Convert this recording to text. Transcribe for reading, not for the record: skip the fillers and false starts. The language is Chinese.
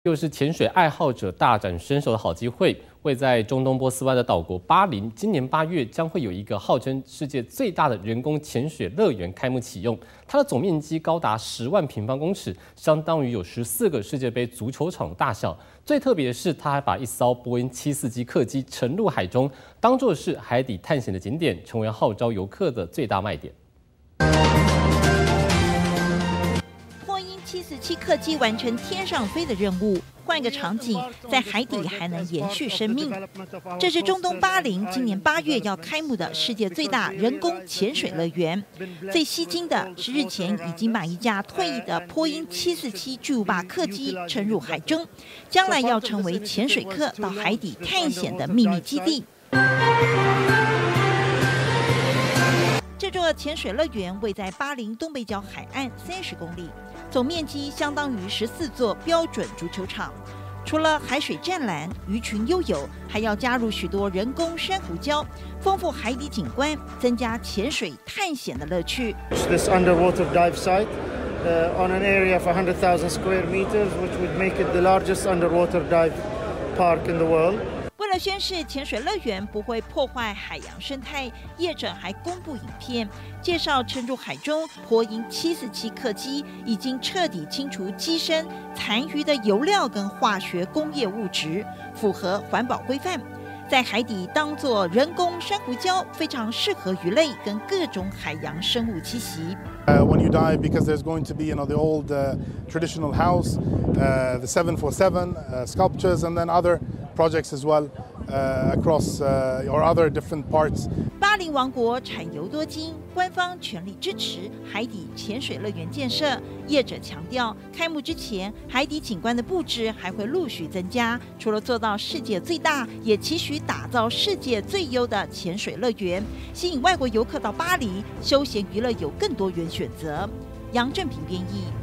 又是潜水爱好者大展身手的好机会。位在中东波斯湾的岛国巴林，今年8月将会有一个号称世界最大的人工潜水乐园开幕启用。它的总面积高达10万平方公尺，相当于有14个世界杯足球场大小。最特别的是，它还把一艘波音747客机沉入海中，当作是海底探险的景点，成为号召游客的最大卖点。 747客机完成天上飞的任务，换个场景，在海底还能延续生命。这是中东巴林今年8月要开幕的世界最大人工潜水乐园。最吸睛的是，日前已经把一架退役的波音747巨无霸客机沉入海中，将来要成为潜水客到海底探险的秘密基地。 这座潜水乐园位在巴林东北角海岸30公里，总面积相当于14座标准足球场。除了海水湛蓝、鱼群悠游，还要加入许多人工珊瑚礁，丰富海底景观，增加潜水探险的乐趣。 This underwater dive site on an area of 100,000 square meters, which would make it the largest underwater dive park in the world. 为了宣示潜水乐园不会破坏海洋生态，业者还公布影片，介绍沉入海中波音747客机已经彻底清除机身残余的油料跟化学工业物质，符合环保规范。在海底当作人工珊瑚礁，非常适合鱼类跟各种海洋生物栖息。 When you dive, because there's going to be, the old traditional house, the 747 sculptures, and then other projects as well across or other different parts. 巴林王国产油多金，官方全力支持海底潜水乐园建设。业者强调，开幕之前，海底景观的布置还会陆续增加。除了做到世界最大，也期许打造世界最优的潜水乐园，吸引外国游客到巴黎休闲娱乐有更多元选择。杨正平编译。